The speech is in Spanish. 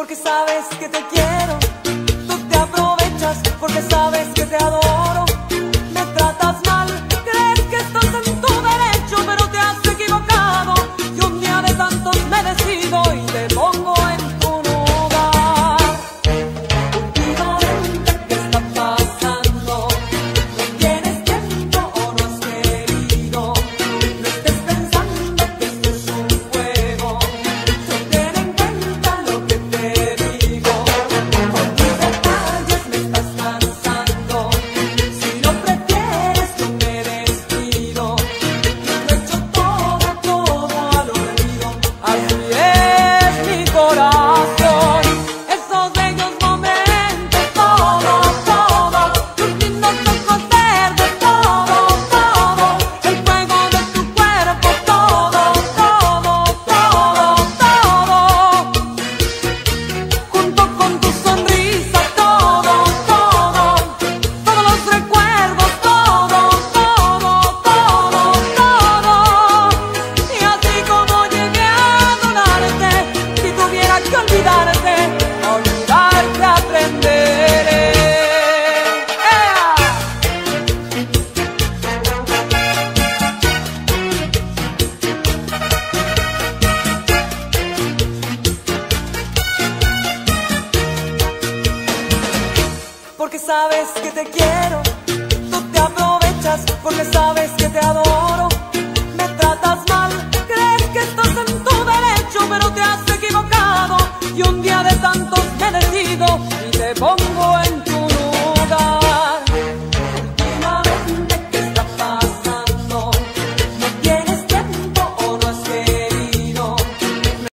porque sabes que te quiero. Tú te aprovechas porque sabes que te adoro. Me tratas mal, crees que estás en tu derecho, pero te has equivocado. Y un día de tantos me decido y te pongo en tu lugar. Últimamente, ¿qué está pasando? ¿No tienes tiempo o no has querido? No estés pensando que esto es un juego. Yo ten en cuenta lo que te digo. Con tus detalles me estás cansando. Si no prefieres yo me despido. Lo he hecho todo al olvido. Así es mi corazón. Esos bellos momentos, todo. Tus lindos ojos verdes, todo. El fuego de tu cuerpo, todo. Junto con tu sonrisa, todo. Todos los recuerdos, todo. Y así como llegué a adorarte, si tuviera que olvidarte, a olvidarte aprenderé. ¡Ea! Porque sabes que te quiero, tú te aprovechas porque sabes que te adoro. Me tratas mal, crees que estás en tu derecho, pero te has equivocado. Y un día de tantos me decido y te pongo en